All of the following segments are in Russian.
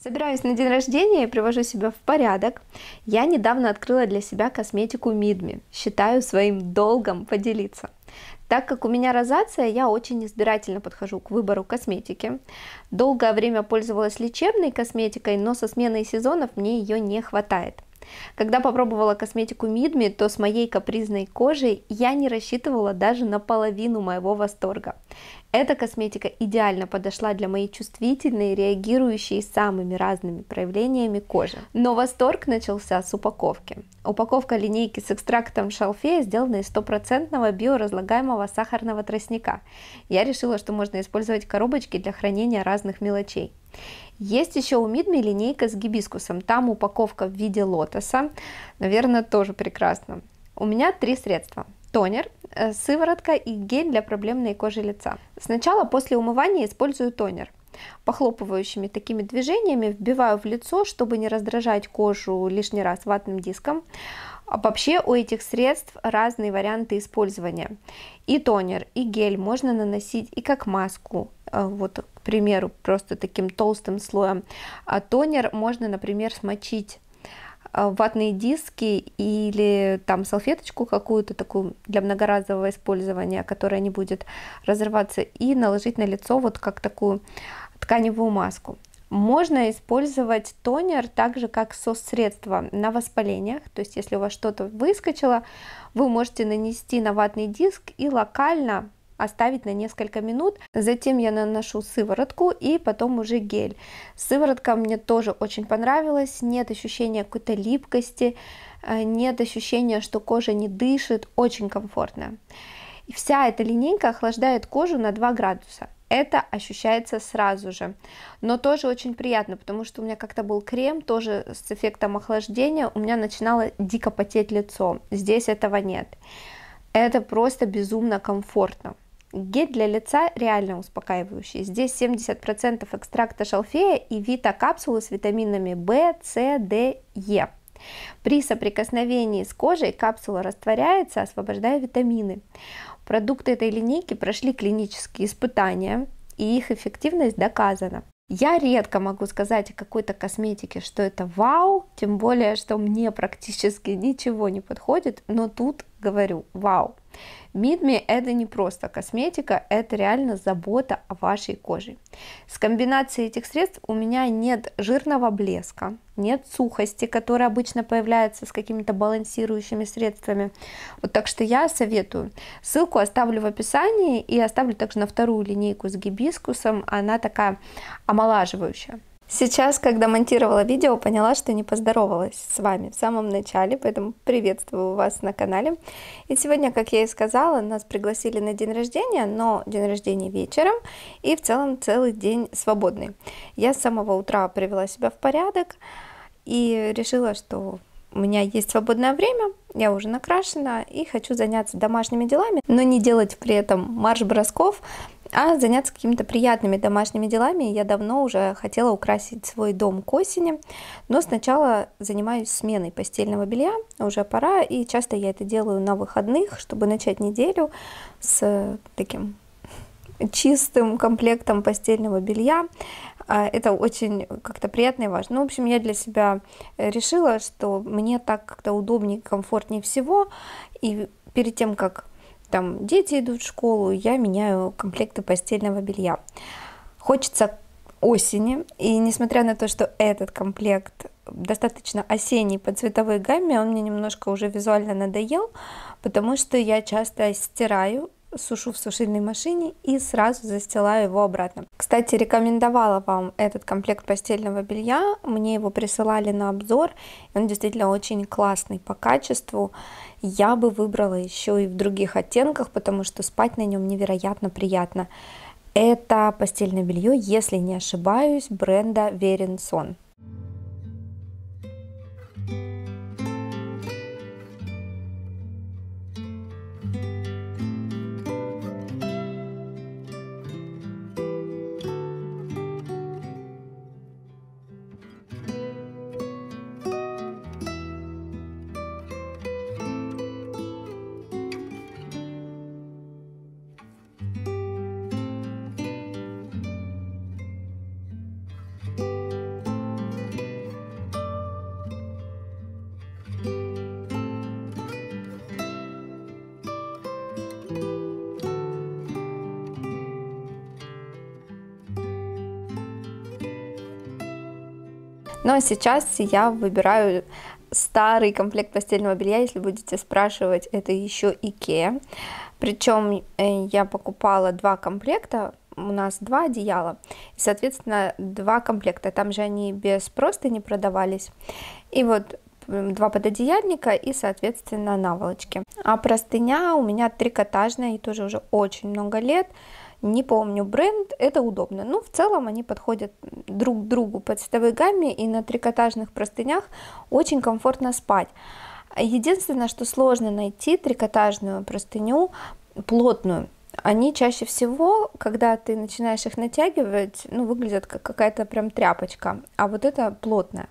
Собираюсь на день рождения и привожу себя в порядок. Я недавно открыла для себя косметику Мидми. Считаю своим долгом поделиться. Так как у меня розация, я очень избирательно подхожу к выбору косметики. Долгое время пользовалась лечебной косметикой, но со сменой сезонов мне ее не хватает. Когда попробовала косметику Мидми, то с моей капризной кожей я не рассчитывала даже на половину моего восторга. Эта косметика идеально подошла для моей чувствительной, реагирующей самыми разными проявлениями кожи. Но восторг начался с упаковки. Упаковка линейки с экстрактом шалфея сделана из 100% биоразлагаемого сахарного тростника. Я решила, что можно использовать коробочки для хранения разных мелочей. Есть еще у Мидми линейка с гибискусом, там упаковка в виде лотоса, наверное, тоже прекрасно. У меня 3 средства: тонер, сыворотка и гель для проблемной кожи лица. Сначала после умывания использую тонер. Похлопывающими такими движениями вбиваю в лицо, чтобы не раздражать кожу лишний раз ватным диском. А вообще у этих средств разные варианты использования. И тонер, и гель можно наносить и как маску, вот, к примеру, просто таким толстым слоем. А тонер можно, например, смочить ватные диски или там салфеточку какую-то такую для многоразового использования, которая не будет разрываться, и наложить на лицо вот как такую тканевую маску. Можно использовать тонер так же, как соцсредство на воспалениях, то есть если у вас что-то выскочило, вы можете нанести на ватный диск и локально оставить на несколько минут. Затем я наношу сыворотку и потом уже гель. Сыворотка мне тоже очень понравилась, нет ощущения какой-то липкости, нет ощущения, что кожа не дышит, очень комфортно. И вся эта линейка охлаждает кожу на 2 градуса. Это ощущается сразу же, но тоже очень приятно, потому что у меня как-то был крем, тоже с эффектом охлаждения, у меня начинало дико потеть лицо, здесь этого нет. Это просто безумно комфортно. Гель для лица реально успокаивающий. Здесь 70% экстракта шалфея и вита-капсулы с витаминами В, С, Д, Е. При соприкосновении с кожей капсула растворяется, освобождая витамины. Продукты этой линейки прошли клинические испытания, и их эффективность доказана. Я редко могу сказать о какой-то косметике, что это вау, тем более, что мне практически ничего не подходит, но тут говорю вау. Мидми это не просто косметика, это реально забота о вашей коже. С комбинацией этих средств у меня нет жирного блеска, нет сухости, которая обычно появляется с какими-то балансирующими средствами. Вот так что я советую. Ссылку оставлю в описании и оставлю также на вторую линейку с гибискусом, она такая омолаживающая. Сейчас, когда монтировала видео, поняла, что не поздоровалась с вами в самом начале, поэтому приветствую вас на канале. И сегодня, как я и сказала, нас пригласили на день рождения, но день рождения вечером и в целом целый день свободный. Я с самого утра привела себя в порядок и решила, что у меня есть свободное время, я уже накрашена и хочу заняться домашними делами, но не делать при этом марш-бросков, а заняться какими-то приятными домашними делами. Я давно уже хотела украсить свой дом к осени, но сначала занимаюсь сменой постельного белья, уже пора, и часто я это делаю на выходных, чтобы начать неделю с таким чистым комплектом постельного белья. Это очень как-то приятно и важно. Ну, в общем, я для себя решила, что мне так как-то удобнее, комфортнее всего, и перед тем, как там дети идут в школу, я меняю комплекты постельного белья. Хочется осени, и несмотря на то, что этот комплект достаточно осенний по цветовой гамме, он мне немножко уже визуально надоел, потому что я часто стираю, сушу в сушильной машине и сразу застилаю его обратно. Кстати, рекомендовала вам этот комплект постельного белья, мне его присылали на обзор, он действительно очень классный по качеству. Я бы выбрала еще и в других оттенках, потому что спать на нем невероятно приятно. Это постельное белье, если не ошибаюсь, бренда Веренсон. Ну а сейчас я выбираю старый комплект постельного белья, если будете спрашивать, это еще Икеа. Причем я покупала 2 комплекта, у нас 2 одеяла, и, соответственно, 2 комплекта, там же они без простыни продавались, и вот 2 пододеяльника и, соответственно, наволочки. А простыня у меня трикотажная, и тоже уже очень много лет, не помню бренд, это удобно. Ну, в целом они подходят друг к другу по цветовой гамме, и на трикотажных простынях очень комфортно спать. Единственное, что сложно найти трикотажную простыню плотную. Они чаще всего, когда ты начинаешь их натягивать, ну, выглядят как какая-то прям тряпочка, а вот это плотная.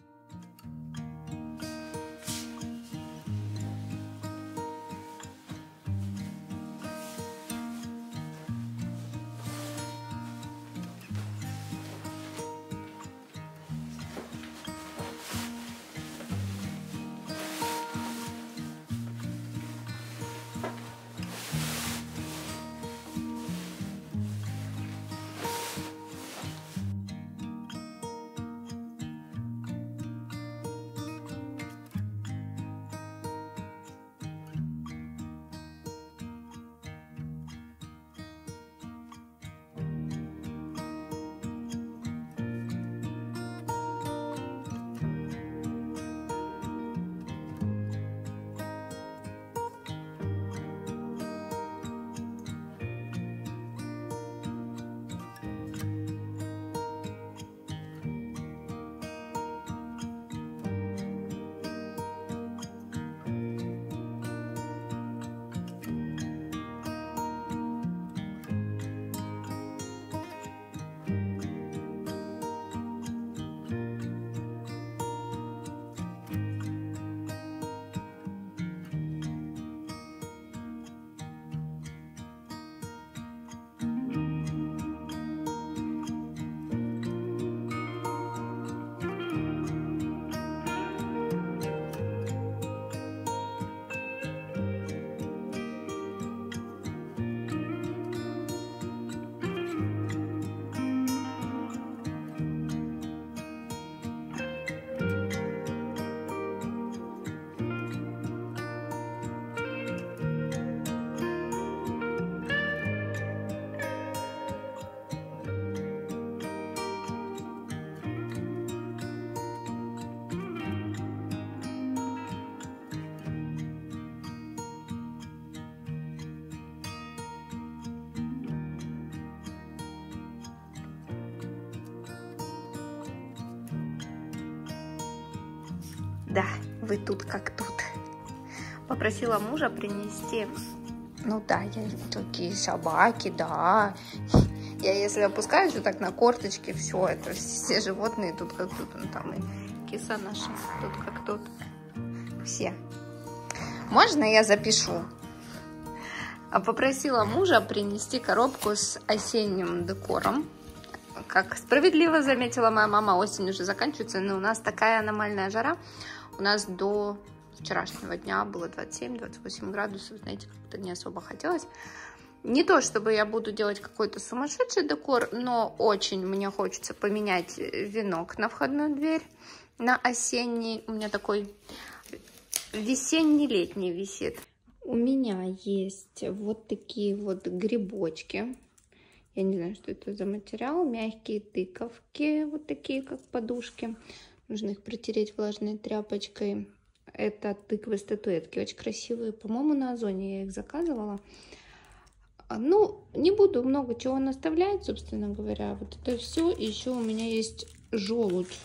Да, вы тут как тут. Попросила мужа принести. Ну да, я такие собаки, да. Я если опускаюсь вот так на корточки, все, это все животные тут как тут. Ну, там и киса наша, тут как тут. Все. Можно я запишу? Попросила мужа принести коробку с осенним декором. Как справедливо заметила моя мама, осень уже заканчивается, но у нас такая аномальная жара. У нас до вчерашнего дня было 27-28 градусов, знаете, как-то не особо хотелось. Не то, чтобы я буду делать какой-то сумасшедший декор, но очень мне хочется поменять венок на входную дверь на осенний. У меня такой весенний-летний висит. У меня есть вот такие вот грибочки. Я не знаю, что это за материал. Мягкие тыковки, вот такие, как подушки. Нужно их протереть влажной тряпочкой. Это тыквы-статуэтки, очень красивые. По-моему, на Озоне я их заказывала. Ну, не буду много чего наставлять, собственно говоря. Вот это все. Еще у меня есть желудь.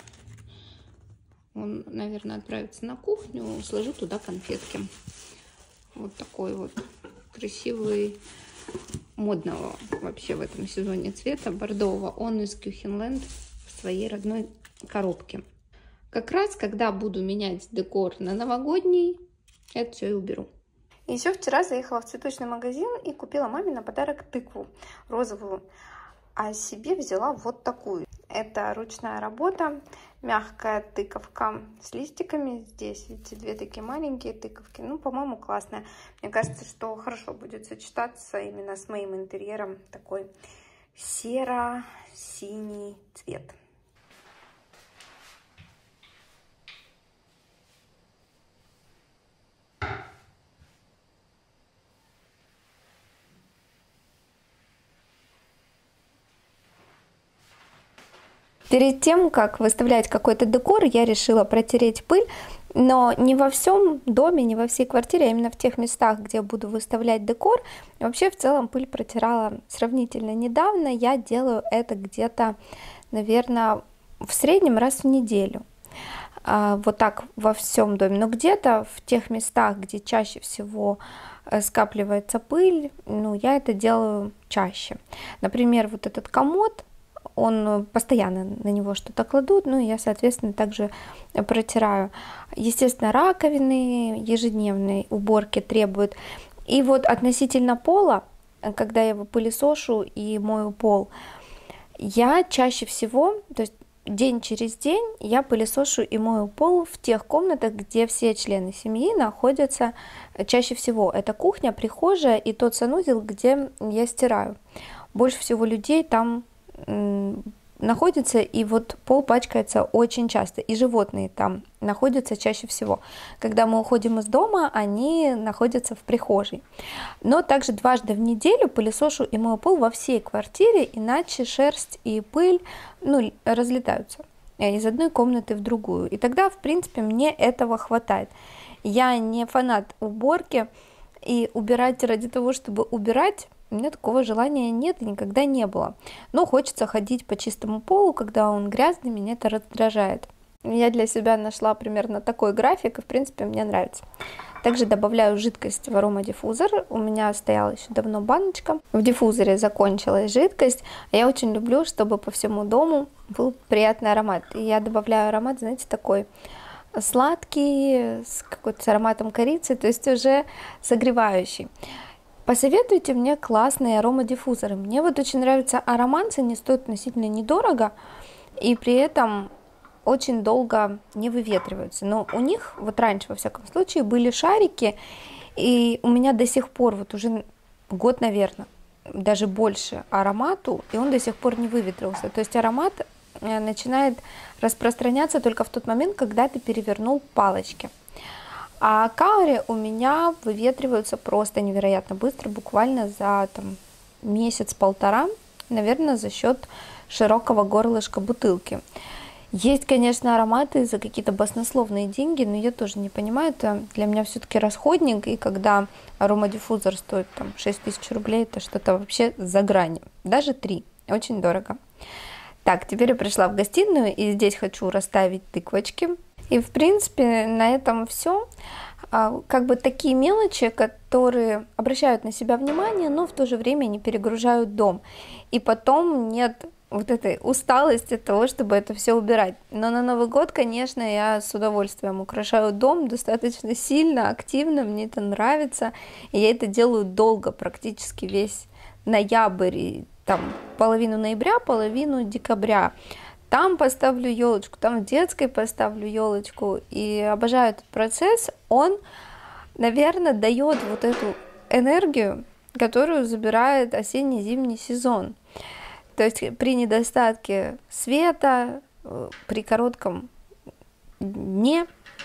Он, наверное, отправится на кухню. Сложу туда конфетки. Вот такой вот красивый, модного вообще в этом сезоне цвета, бордового. Он из Кюхенленд в своей родной коробке. Как раз, когда буду менять декор на новогодний, это все и уберу. И еще вчера заехала в цветочный магазин и купила маме на подарок тыкву розовую, а себе взяла вот такую. Это ручная работа, мягкая тыковка с листиками. Здесь, видите, 2 такие маленькие тыковки. Ну, по-моему, классная. Мне кажется, что хорошо будет сочетаться именно с моим интерьером. Такой серо-синий цвет. Перед тем, как выставлять какой-то декор, я решила протереть пыль, но не во всем доме, не во всей квартире, а именно в тех местах, где буду выставлять декор. И вообще, в целом, пыль протирала сравнительно недавно. Я делаю это где-то, наверное, в среднем раз в неделю. Вот так во всем доме. Но где-то в тех местах, где чаще всего скапливается пыль, ну, я это делаю чаще. Например, вот этот комод, он постоянно на него что-то кладут, ну и я, соответственно, также протираю. Естественно, раковины ежедневной уборки требуют. И вот относительно пола, когда я его пылесошу и мою пол, я чаще всего, то есть день через день, я пылесошу и мою пол в тех комнатах, где все члены семьи находятся чаще всего. Это кухня, прихожая и тот санузел, где я стираю. Больше всего людей там находится, и вот пол пачкается очень часто, и животные там находятся чаще всего. Когда мы уходим из дома, они находятся в прихожей. Но также дважды в неделю пылесошу и мою пол во всей квартире, иначе шерсть и пыль, ну, разлетаются из одной комнаты в другую. И тогда, в принципе, мне этого хватает. Я не фанат уборки, и убирать ради того, чтобы убирать, у меня такого желания нет и никогда не было. Но хочется ходить по чистому полу, когда он грязный, меня это раздражает. Я для себя нашла примерно такой график, и в принципе мне нравится. Также добавляю жидкость в аромадиффузор. У меня стояла еще давно баночка. В диффузоре закончилась жидкость. А я очень люблю, чтобы по всему дому был приятный аромат. И я добавляю аромат, знаете, такой сладкий, с какой-то ароматом корицы, то есть уже согревающий. Посоветуйте мне классные аромадиффузоры. Мне вот очень нравится ароманс, они стоят относительно недорого, и при этом очень долго не выветриваются. Но у них, вот раньше, во всяком случае, были шарики, и у меня до сих пор, вот уже год, наверное, даже больше аромату, и он до сих пор не выветрился. То есть аромат начинает распространяться только в тот момент, когда ты перевернул палочки. А каури у меня выветриваются просто невероятно быстро, буквально за месяц-полтора, наверное, за счет широкого горлышка бутылки. Есть, конечно, ароматы за какие-то баснословные деньги, но я тоже не понимаю, это для меня все-таки расходник, и когда аромадиффузор стоит 6000 рублей, это что-то вообще за гранью, даже 3, очень дорого. Так, теперь я пришла в гостиную, и здесь хочу расставить тыквочки. И, в принципе, на этом все. Как бы такие мелочи, которые обращают на себя внимание, но в то же время не перегружают дом. И потом нет вот этой усталости от того, чтобы это все убирать. Но на Новый год, конечно, я с удовольствием украшаю дом достаточно сильно, активно, мне это нравится. И я это делаю долго, практически весь ноябрь, и половину ноября, половину декабря. Там поставлю елочку, там в детской поставлю елочку. И обожаю этот процесс. Он, наверное, дает вот эту энергию, которую забирает осенне-зимний сезон. То есть при недостатке света, при коротком дне,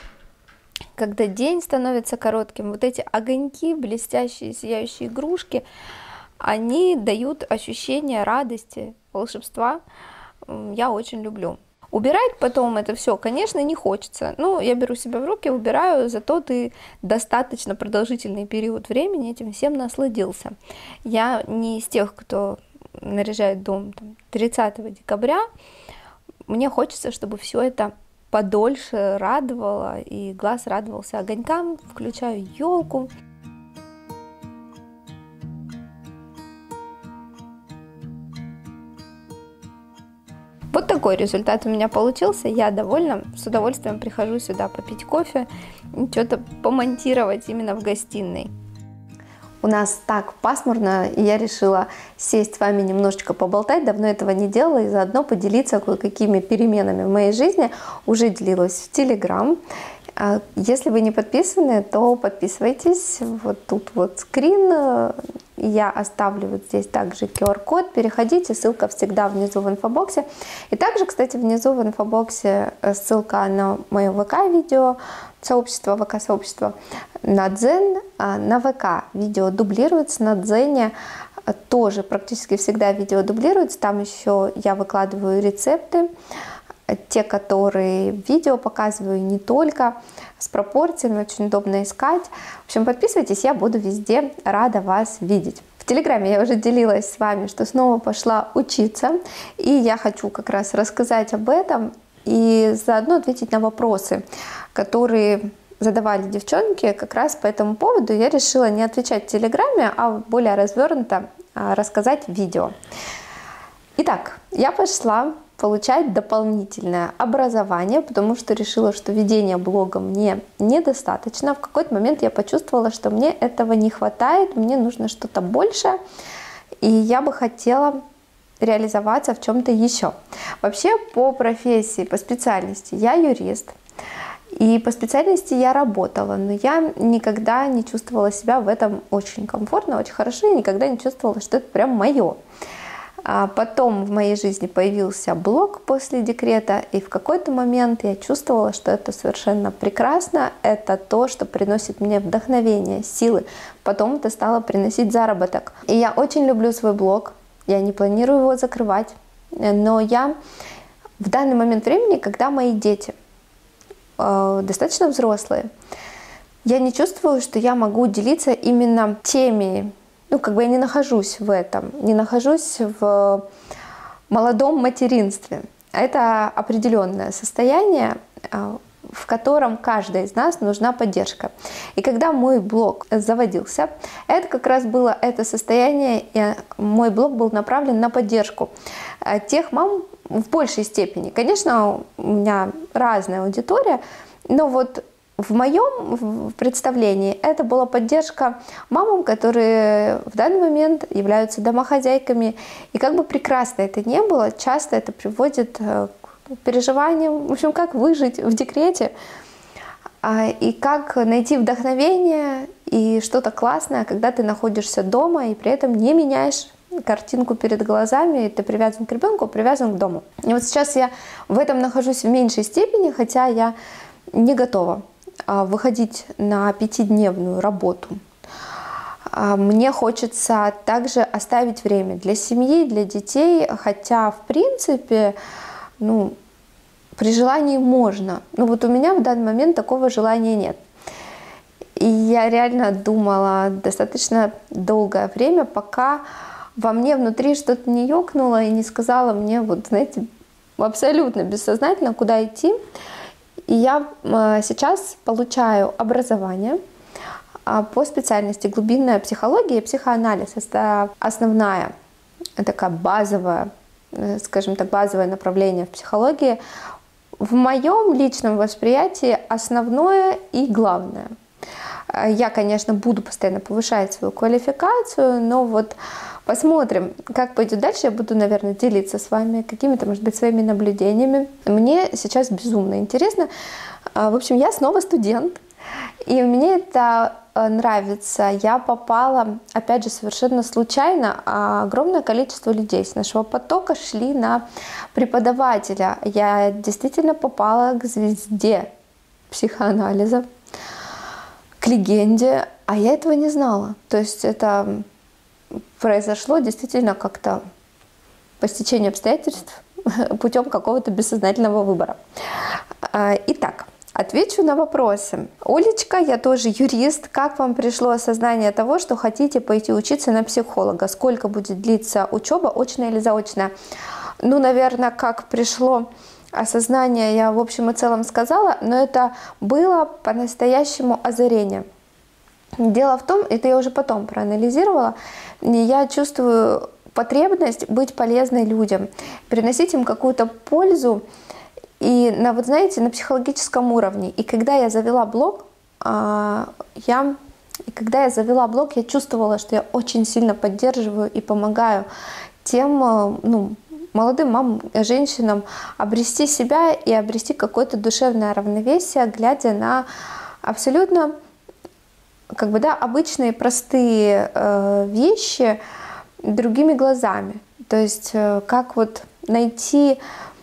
когда день становится коротким, вот эти огоньки, блестящие, сияющие игрушки, они дают ощущение радости, волшебства. Я очень люблю. Убирать потом это все, конечно, не хочется. Ну, я беру себя в руки, убираю, зато ты достаточно продолжительный период времени этим всем насладился. Я не из тех, кто наряжает дом 30 декабря. Мне хочется, чтобы все это подольше радовало, и глаз радовался огонькам. Включаю елку. Вот такой результат у меня получился, я довольна, с удовольствием прихожу сюда попить кофе, что-то помонтировать именно в гостиной. У нас так пасмурно, и я решила сесть с вами немножечко поболтать, давно этого не делала, и заодно поделиться кое-какими переменами в моей жизни. Уже делилась в Telegram. Если вы не подписаны, то подписывайтесь. Вот тут вот скрин. Я оставлю вот здесь также QR-код. Переходите, ссылка всегда внизу в инфобоксе. И также, кстати, внизу в инфобоксе ссылка на мое ВК-видео, сообщество, ВК-сообщество, на Дзен, на ВК. Видео дублируется на Дзене. тоже практически всегда видео дублируется. Там еще я выкладываю рецепты, те, которые в видео показываю, не только, с пропорциями, очень удобно искать. В общем, подписывайтесь, я буду везде рада вас видеть. В Телеграме я уже делилась с вами, что снова пошла учиться, и я хочу как раз рассказать об этом и заодно ответить на вопросы, которые задавали девчонки как раз по этому поводу. Я решила не отвечать в Телеграме, а более развернуто рассказать в видео. Итак, я пошла получать дополнительное образование, потому что решила, что ведение блога мне недостаточно. В какой-то момент я почувствовала, что мне этого не хватает, мне нужно что-то большее, и я бы хотела реализоваться в чем-то еще. Вообще по профессии, по специальности я юрист, и по специальности я работала, но я никогда не чувствовала себя в этом очень комфортно, очень хорошо, и никогда не чувствовала, что это прям мое. А потом в моей жизни появился блог после декрета, и в какой-то момент я чувствовала, что это совершенно прекрасно, это то, что приносит мне вдохновение, силы. Потом это стало приносить заработок. И я очень люблю свой блог, я не планирую его закрывать, но я в данный момент времени, когда мои дети достаточно взрослые, я не чувствую, что я могу делиться именно теми, я не нахожусь в этом, не нахожусь в молодом материнстве. Это определенное состояние, в котором каждой из нас нужна поддержка. И когда мой блог заводился, это как раз было это состояние, и мой блог был направлен на поддержку тех мам в большей степени. Конечно, у меня разная аудитория, но вот в моем представлении это была поддержка мамам, которые в данный момент являются домохозяйками. И как бы прекрасно это ни было, часто это приводит к переживаниям, в общем, как выжить в декрете, и как найти вдохновение и что-то классное, когда ты находишься дома и при этом не меняешь картинку перед глазами, ты привязан к ребенку, привязан к дому. И вот сейчас я в этом нахожусь в меньшей степени, хотя я не готова выходить на 5-дневную работу. Мне хочется также оставить время для семьи, для детей, хотя в принципе, при желании можно. Но вот у меня в данный момент такого желания нет. И я реально думала достаточно долгое время, пока во мне внутри что-то не ёкнуло и не сказала мне, абсолютно бессознательно, куда идти. И я сейчас получаю образование по специальности глубинная психология и психоанализ. Это основная, такая базовая, скажем так, базовое направление в психологии. В моем личном восприятии основное и главное. Я, конечно, буду постоянно повышать свою квалификацию, но вот посмотрим, как пойдет дальше. Я буду, наверное, делиться с вами какими-то, может быть, своими наблюдениями. Мне сейчас безумно интересно. В общем, я снова студент, и мне это нравится. Я попала, опять же, совершенно случайно. Огромное количество людей с нашего потока шли на преподавателя. Я действительно попала к звезде психоанализа, к легенде, а я этого не знала. То есть это произошло действительно как-то по стечению обстоятельств, путем какого-то бессознательного выбора. Итак, отвечу на вопросы. Олечка, я тоже юрист. Как вам пришло осознание того, что хотите пойти учиться на психолога? Сколько будет длиться учеба, очная или заочная? Наверное, как пришло осознание, я в общем и целом сказала, но это было по-настоящему озарение. Дело в том, это я уже потом проанализировала, я чувствую потребность быть полезной людям, приносить им какую-то пользу, и на психологическом уровне. И когда я завела блог, я чувствовала, что я очень сильно поддерживаю и помогаю тем, молодым мамам, женщинам обрести себя и обрести какое-то душевное равновесие, глядя на абсолютно обычные простые вещи другими глазами. То есть как найти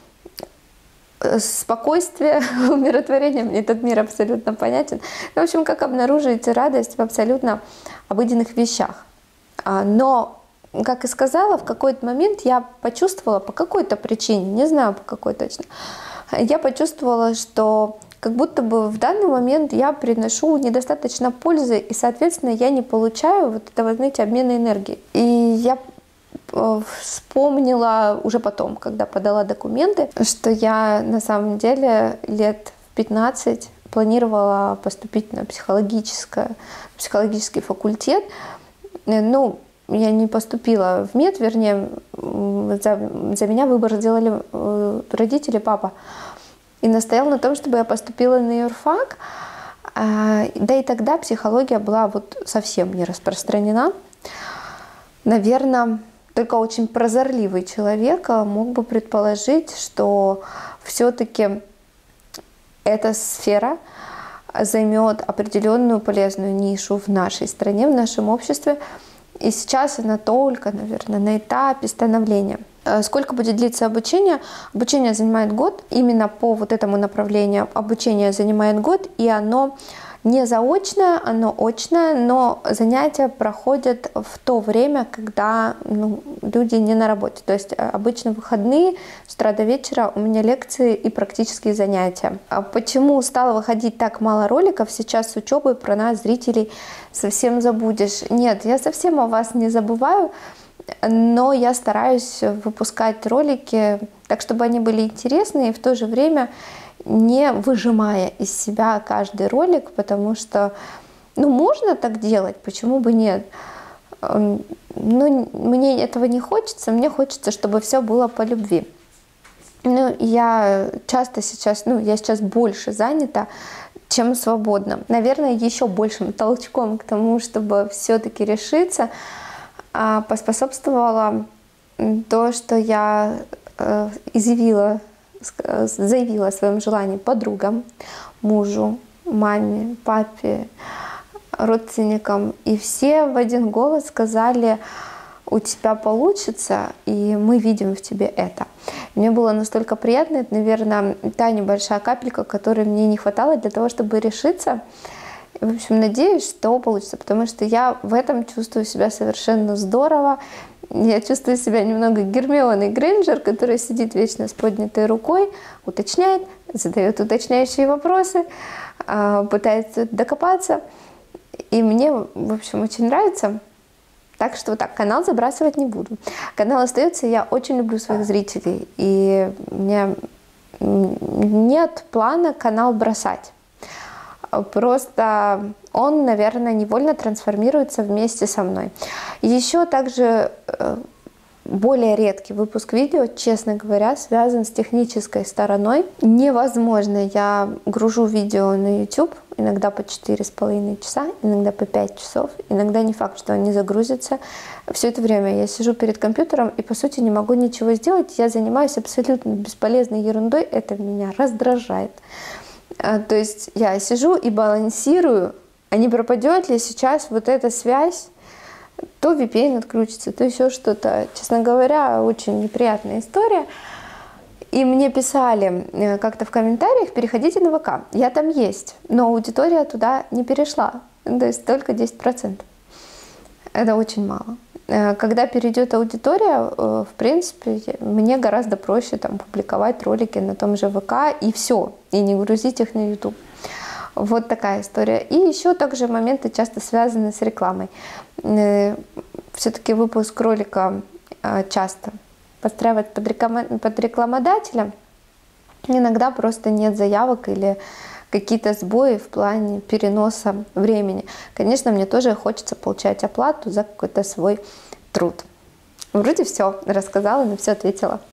спокойствие, умиротворение, мне этот мир абсолютно понятен. В общем, как обнаружить радость в абсолютно обыденных вещах. Но как и сказала, в какой-то момент я почувствовала по какой-то причине, не знаю по какой точно, я почувствовала, что как будто бы в данный момент я приношу недостаточно пользы, и, соответственно, я не получаю вот этого, знаете, обмена энергии. И я вспомнила уже потом, когда подала документы, что я на самом деле лет в 15 планировала поступить на психологический факультет. Ну, я не поступила в мед, вернее, за меня выбор сделали родители, папа. И настоял на том, чтобы я поступила на юрфак. Да и тогда психология была вот совсем не распространена. Наверное, только очень прозорливый человек мог бы предположить, что все-таки эта сфера займет определенную полезную нишу в нашей стране, в нашем обществе. И сейчас она только, наверное, на этапе становления. Сколько будет длиться обучение? Обучение занимает год. Именно по вот этому направлению обучение занимает год, и оно не заочное, оно очное, но занятия проходят в то время, когда люди не на работе. То есть обычно выходные, с утра до вечера у меня лекции и практические занятия. А почему стало выходить так мало роликов? Сейчас с учебой про нас, зрителей, совсем забудешь. Нет, я совсем о вас не забываю, но я стараюсь выпускать ролики так, чтобы они были интересны и в то же время не выжимая из себя каждый ролик, потому что, можно так делать, почему бы нет? Но мне этого не хочется, мне хочется, чтобы все было по любви. Я часто сейчас, я сейчас больше занята, чем свободна. Наверное, еще большим толчком к тому, чтобы все-таки решиться, поспособствовало то, что я заявила о своем желании подругам, мужу, маме, папе, родственникам. И все в один голос сказали: у тебя получится, и мы видим в тебе это. Мне было настолько приятно, это, наверное, та небольшая капелька, которой мне не хватало для того, чтобы решиться. В общем, надеюсь, что получится, потому что я в этом чувствую себя совершенно здорово. Я чувствую себя немного Гермионой Грейнджер, которая сидит вечно с поднятой рукой, уточняет, задает уточняющие вопросы, пытается докопаться. И мне, в общем, очень нравится. Так что вот так, канал забрасывать не буду. Канал остается, я очень люблю своих зрителей. И у меня нет плана канал бросать. Просто он, наверное, невольно трансформируется вместе со мной. Еще также более редкий выпуск видео, честно говоря, связан с технической стороной. Невозможно, я гружу видео на YouTube, иногда по 4,5 часа, иногда по 5 часов, иногда не факт, что он не загрузится. Все это время я сижу перед компьютером и, по сути, не могу ничего сделать. Я занимаюсь абсолютно бесполезной ерундой, это меня раздражает. То есть я сижу и балансирую, а не пропадет ли сейчас вот эта связь, то VPN отключится, то еще что-то. Честно говоря, очень неприятная история. И мне писали как-то в комментариях: переходите на ВК. Я там есть, но аудитория туда не перешла, то есть только 10%. Это очень мало. Когда перейдет аудитория, в принципе, мне гораздо проще там публиковать ролики на том же ВК и все, и не грузить их на YouTube. Вот такая история. И еще также моменты часто связаны с рекламой. Все-таки выпуск ролика часто подстраивать под рекламодателя. Иногда просто нет заявок или какие-то сбои в плане переноса времени. Конечно, мне тоже хочется получать оплату за какой-то свой труд. Вроде все рассказала, на все ответила.